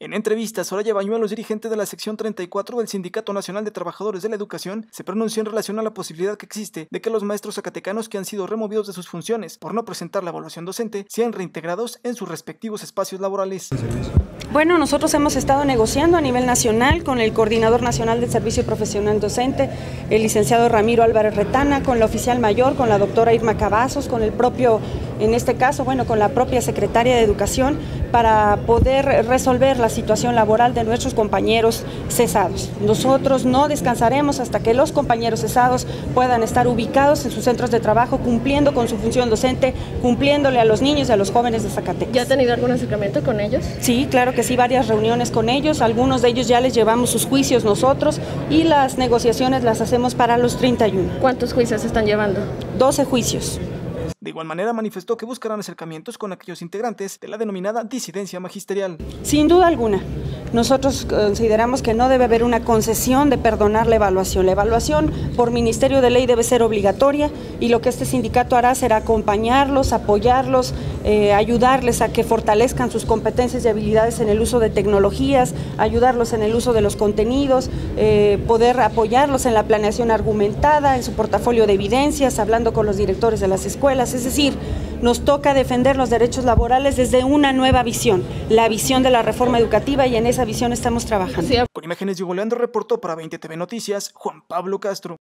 En entrevista, Soraya Bañuelos, dirigente de la sección 34 del Sindicato Nacional de Trabajadores de la Educación, se pronunció en relación a la posibilidad que existe de que los maestros zacatecanos que han sido removidos de sus funciones por no presentar la evaluación docente sean reintegrados en sus respectivos espacios laborales. Bueno, nosotros hemos estado negociando a nivel nacional con el Coordinador Nacional del Servicio Profesional Docente, el licenciado Ramiro Álvarez Retana, con la oficial mayor, con la doctora Irma Cavazos, con el propio, en este caso, bueno, con la propia secretaria de Educación, para poder resolver la situación laboral de nuestros compañeros cesados. Nosotros no descansaremos hasta que los compañeros cesados puedan estar ubicados en sus centros de trabajo, cumpliendo con su función docente, cumpliéndole a los niños y a los jóvenes de Zacatecas. ¿Ya ha tenido algún acercamiento con ellos? Sí, claro que sí, varias reuniones con ellos, algunos de ellos ya les llevamos sus juicios nosotros y las negociaciones las hacemos para los 31. ¿Cuántos juicios se están llevando? 12 juicios. De igual manera manifestó que buscarán acercamientos con aquellos integrantes de la denominada disidencia magisterial. Sin duda alguna, nosotros consideramos que no debe haber una concesión de perdonar la evaluación. La evaluación por Ministerio de Ley debe ser obligatoria y lo que este sindicato hará será acompañarlos, apoyarlos, ayudarles a que fortalezcan sus competencias y habilidades en el uso de tecnologías, ayudarlos en el uso de los contenidos, poder apoyarlos en la planeación argumentada, en su portafolio de evidencias, hablando con los directores de las escuelas. Es decir, nos toca defender los derechos laborales desde una nueva visión, la visión de la reforma educativa, y en esa visión estamos trabajando. Con imágenes de Hugo Leandro, reportó para 20 TV Noticias, Juan Pablo Castro.